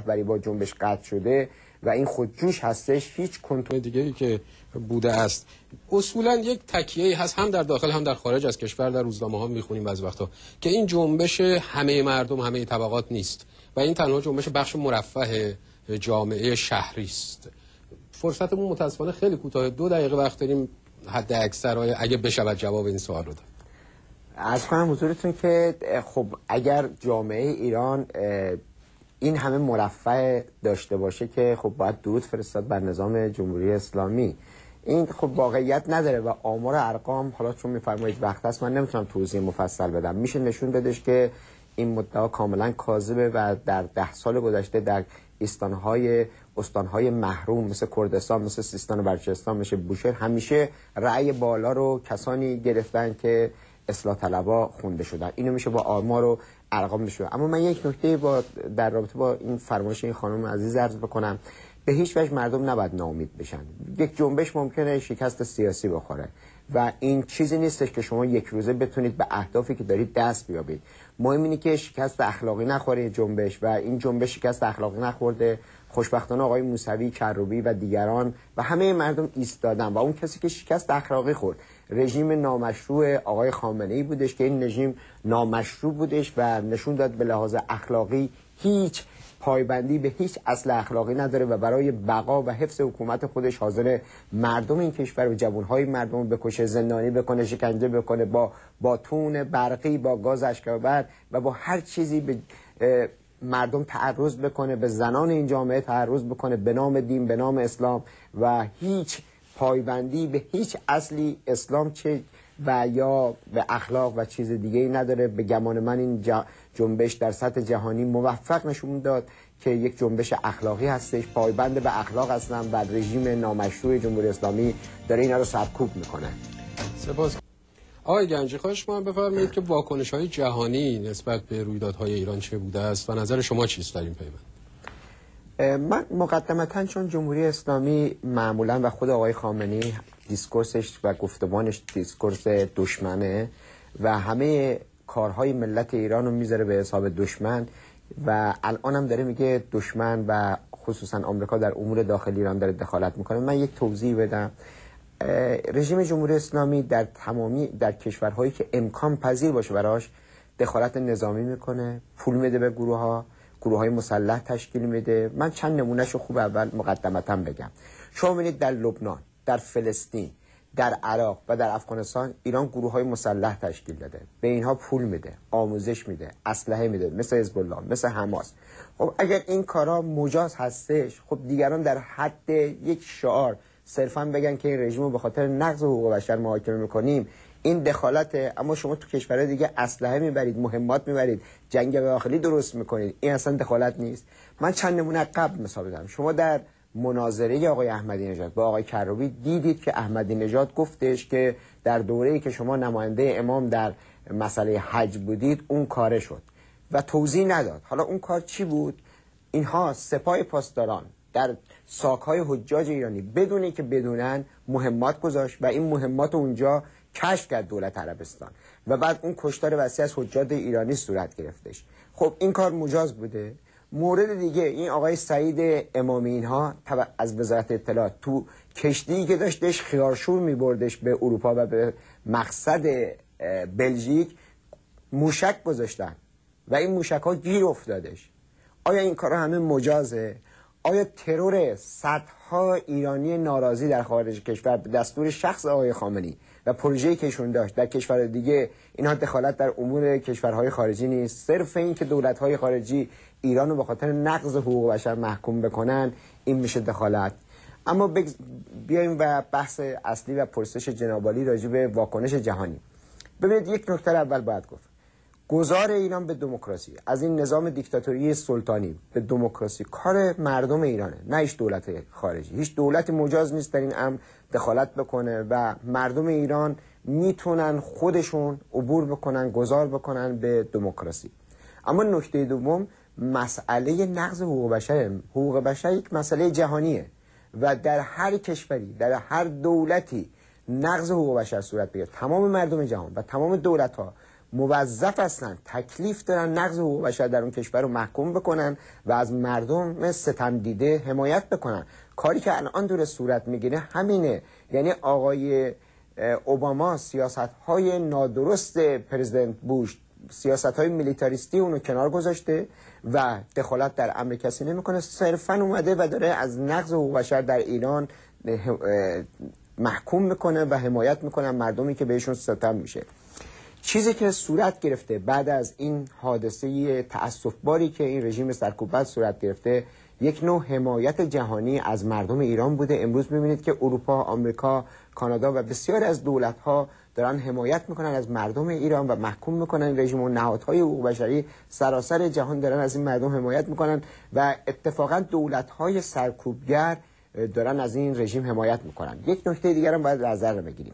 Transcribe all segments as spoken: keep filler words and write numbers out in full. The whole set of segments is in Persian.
رهبری با جنبش قطع شده و این خودجوش هستش، هیچ کنترل دیگه ای که بوده است. اصولا یک تکیه‌ای هست هم در داخل هم در خارج از کشور، در روزنامه‌ها می‌خونیم بعضی وقتا که این جنبش همه مردم همه طبقات نیست و این تنها جنبش بخش مرفه جامعه شهری است. فرصتمون متأسفانه خیلی کوتاه، دو دقیقه وقت داریم حد اکثر اگه بشود جواب این سوال رو داد. عرض کنم حضورتون که خب اگر جامعه ایران این همه مرفه داشته باشه که خب باید درود فرستاد بر نظام جمهوری اسلامی، این خب واقعیت نداره و آمار ارقام، حالا چون میفرمایید وقت هست من نمیتونم توضیح مفصل بدم، میشه نشون بدش که این مدعا کاملا کاذبه و در ده سال گذشته در استانهای استانهای محروم مثل کردستان، مثل سیستان و بلوچستان، مثل بوشهر همیشه رأی بالا رو کسانی گرفتن که اصلاح طلبا خونده شدن. اینو میشه با آمار و ارقام نشون. اما من یک نکته با در رابطه با این فرمایش این خانم عزیز عرض بکنم، به هیچ وجه مردم نباید ناامید بشن. یک جنبش ممکنه شکست سیاسی بخوره و این چیزی نیستش که شما یک روزه بتونید به اهدافی که دارید دست بیابید. مهم اینه که شکست اخلاقی نخوره جنبش و این جنبش شکست اخلاقی نخورده. خوشبختانه آقای موسوی، کروبی و دیگران و همه مردم ایستادن و اون کسی که شکست اخلاقی خورد رژیم نامشروع آقای خامنه‌ای بودش که این رژیم نامشروع بودش و نشون داد به لحاظ اخلاقی هیچ پایبندی به هیچ اصل اخلاقی نداره و برای بقا و حفظ حکومت خودش حاضر مردم این کشور و جوانهای مردم بکشه، زندانی بکنه، شکنجه بکنه، با باتون برقی، با گاز اشک‌آور و با هر چیزی به مردم تعرض بکنه، به زنان این جامعه تعرض بکنه به نام دین، به نام اسلام و هیچ پایبندی به هیچ اصلی اسلام چه و یا به اخلاق و چیز دیگه ای نداره. به گمان من این جنبش در سطح جهانی موفق نشون داد که یک جنبش اخلاقی هستش، پایبند به اخلاق هستن و رژیم نامشروع جمهوری اسلامی داره اینا رو سرکوب میکنه. سپاس. آقای گنجی خواهش می‌کنم بفرمایید که واکنش‌های جهانی نسبت به رویدادهای ایران چه بوده است و نظر شما چیست در این پیوند؟ من مقدمتاً چون جمهوری اسلامی معمولاً و خود آقای خامنه‌ای دیسکورسش و گفتمانش دیسکورس دشمنه و همه کارهای ملت ایران رو میذاره به حساب دشمن و الان هم داره میگه دشمن و خصوصاً آمریکا در امور داخلی ایران داره دخالت میکنه. من یک توضیح بدم. رژیم جمهوری اسلامی در تمامی در کشورهایی که امکان پذیر باشه براش دخالت نظامی میکنه، پول میده به گروه ها، گروه های مسلح تشکیل میده. من چند نمونهشو خوب اول مقدمتا بگم. شما ببینید در لبنان، در فلسطین، در عراق و در افغانستان ایران گروه های مسلح تشکیل داده، به اینها پول میده، آموزش میده، اسلحه میده، مثل حزب الله، مثل حماس. خب اگر این کارا مجاز هستش، خب دیگران در حد یک شعار صرفا بگن که این رژیم رو به خاطر نقض حقوق بشر محاکمه میکنیم، این دخالته. اما شما تو کشورهای دیگه اسلحه میبرید، مهمات میبرید، جنگ داخلی درست میکنید، این اصلا دخالت نیست. من چند نمونه قبل مثال بزنم. شما در مناظره آقای احمدی نژاد با آقای کروبی دیدید که احمدی نژاد گفتش که در دوره‌ای که شما نماینده امام در مسئله حج بودید اون کار شد و توضیح نداد. حالا اون کار چی بود؟ اینها سپاه پاسداران در ساک‌های حجاج ایرانی بدونی که بدونن مهمات گذاشت و این مهمات اونجا کشف کرد دولت عربستان و بعد اون کشتار وسیع از حجاج ایرانی صورت گرفتش. خب این کار مجاز بوده. مورد دیگه این آقای سعید امامی اینها از وزارت اطلاعات تو کشتی که داشتش خیارشور میبردش به اروپا و به مقصد بلژیک موشک گذاشتن و این موشک ها گیر افتادش. آیا این کارا همه مجازه؟ آیا ترور صدها ایرانی ناراضی در خارج کشور به دستور شخص آقای خامنه‌ای و پروژه‌ای که ایشون داشت در کشور دیگه اینها دخالت در امور کشورهای خارجی نیست؟ صرف این که دولت‌های خارجی ایران رو به خاطر نقض حقوق بشر محکوم بکنن این میشه دخالت. اما بگز... بیایم و بحث اصلی و پرسش جنابعالی راجع به واکنش جهانی. ببینید یک نکته اول باید گفت. گذار ایران به دموکراسی، از این نظام دیکتاتوری سلطانی به دموکراسی کار مردم ایرانه، نه هیچ دولت خارجی. هیچ دولت مجاز نیست در این امر دخالت بکنه و مردم ایران میتونن خودشون عبور بکنن، گذار بکنن به دموکراسی. اما نکته دوم مسئله نقض حقوق بشر. حقوق بشر یک مسئله جهانیه و در هر کشوری، در هر دولتی نقض حقوق بشر صورت بگیره، تمام مردم جهان و تمام دولت‌ها موظف هستن، تکلیف دارن نقض حقوق بشر در اون کشور رو محکوم بکنن و از مردم ستم دیده حمایت بکنن. کاری که الان داره صورت میگیره همینه. یعنی آقای اوباما سیاست‌های نادرست پرزیدنت بوش، سیاست‌های میلیتاریستی اونو کنار گذاشته و دخالت در امر کسی نمیکنه، صرفاً اومده و داره از نقض حقوق بشر در ایران محکوم میکنه و حمایت میکنه مردمی که بهشون ستم میشه. چیزی که صورت گرفته بعد از این حادثه تأسف‌باری که این رژیم سرکوبت صورت گرفته، یک نوع حمایت جهانی از مردم ایران بوده. امروز می‌بینید که اروپا، آمریکا، کانادا و بسیاری از دولت‌ها دارن حمایت میکنن از مردم ایران و محکوم میکنن این رژیم و نهادهای حقوق بشری سراسر جهان دارن از این مردم حمایت میکنن و اتفاقا دولت‌های سرکوبگر دارن از این رژیم حمایت میکنن. یک نکته دیگر هم باید در نظر بگیریم.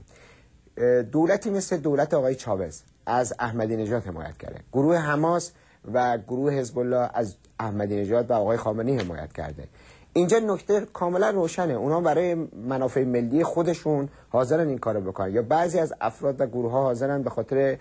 دولتی مثل دولت آقای چاوز از احمدی نژاد حمایت کرده، گروه حماس و گروه حزب الله از احمدی نژاد و آقای خامنه‌ای حمایت کرده. اینجا نکته کاملا روشنه، اونا برای منافع ملی خودشون حاضرن این کارو بکنن، یا بعضی از افراد و گروه ها حاضرن به خاطر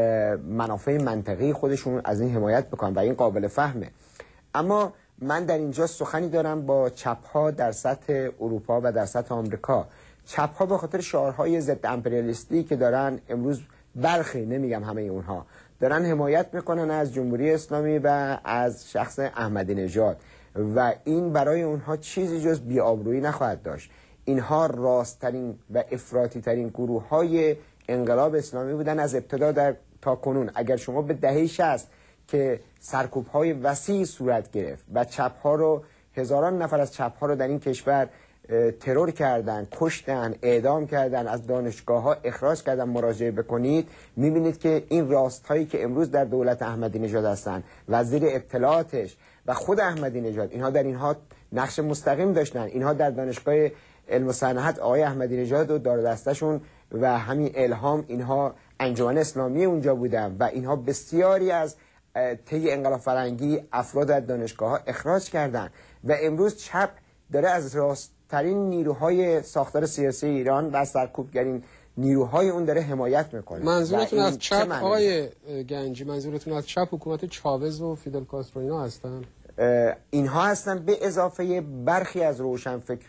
منافع منطقی خودشون از این حمایت بکنن و این قابل فهمه. اما من در اینجا سخنی دارم با چپ ها در سطح اروپا و در سطح آمریکا. چپ ها به خاطر شعارهای ضد امپریالیستی که دارن امروز، برخی، نمیگم همه اونها، دارن حمایت میکنن از جمهوری اسلامی و از شخص احمدی نژاد و این برای اونها چیزی جز بی‌آبرویی نخواهد داشت. اینها راستترین و افراطی ترین گروه های انقلاب اسلامی بودن از ابتدا در تا کنون. اگر شما به دهه شصت که سرکوب های وسیع صورت گرفت و چپ ها رو، هزاران نفر از چپ ها رو در این کشور ترور کردن، کشتن، اعدام کردن، از دانشگاه ها اخراج کردن، مراجعه بکنید میبینید که این راست هایی که امروز در دولت احمدی نژاد هستن، وزیر اطلاعاتش و خود احمدی نژاد، اینها در اینها نقش مستقیم داشتن. اینها در دانشگاه علم و صنعت آقای احمدی نژاد و دار دستشون و همین الهام، اینها انجمن اسلامی اونجا بودن و اینها بسیاری از طی انقلاب فرنگی افراد از دانشگاه ها اخراج کردن و امروز چپ داره از راستترین نیروهای ساختار سیاسی ایران و سرکوبگرین نیروهای اون داره حمایت میکنه. منظورتون از چپ آقای گنجی، منظورتون از چپ حکومت چاوز و فیدل کاسترو اینا هستن؟ اینها هستن به اضافه برخی از روشنفکر